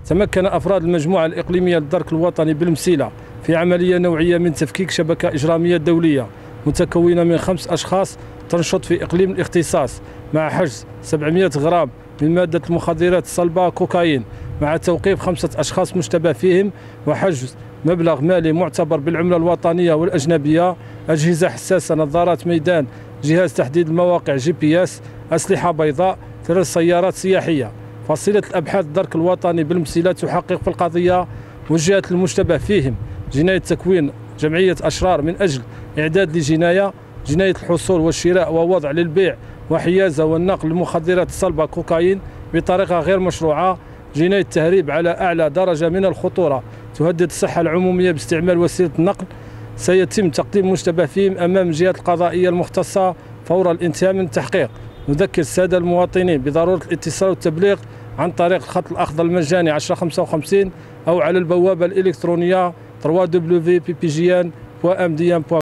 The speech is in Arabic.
تمكن أفراد المجموعة الإقليمية للدرك الوطني بالمسيلة في عملية نوعية من تفكيك شبكة إجرامية دولية متكونة من 5 أشخاص تنشط في إقليم الاختصاص، مع حجز 700 غرام من مادة المخدرات الصلبة كوكايين، مع توقيف 5 أشخاص مشتبه فيهم، وحجز مبلغ مالي معتبر بالعملة الوطنية والأجنبية، أجهزة حساسة، نظارات ميدان، جهاز تحديد المواقع GPS، أسلحة بيضاء، 3 سيارات سياحية. فصيلة الأبحاث الدرك الوطني بالمسيلة تحقق في القضية، وجهت المشتبه فيهم جناية تكوين جمعية أشرار من أجل إعداد لجناية، جناية الحصول والشراء ووضع للبيع وحيازة والنقل للمخدرات الصلبة كوكايين بطريقة غير مشروعة، جناية تهريب على أعلى درجة من الخطورة تهدد الصحة العمومية باستعمال وسيلة النقل. سيتم تقديم مشتبه فيهم أمام الجهات القضائية المختصة فور الانتهاء من التحقيق. نذكر السادة المواطنين بضرورة الاتصال والتبليغ عن طريق الخط الأخضر المجاني 1055 أو على البوابة الإلكترونية www.ppgn.mdn.com.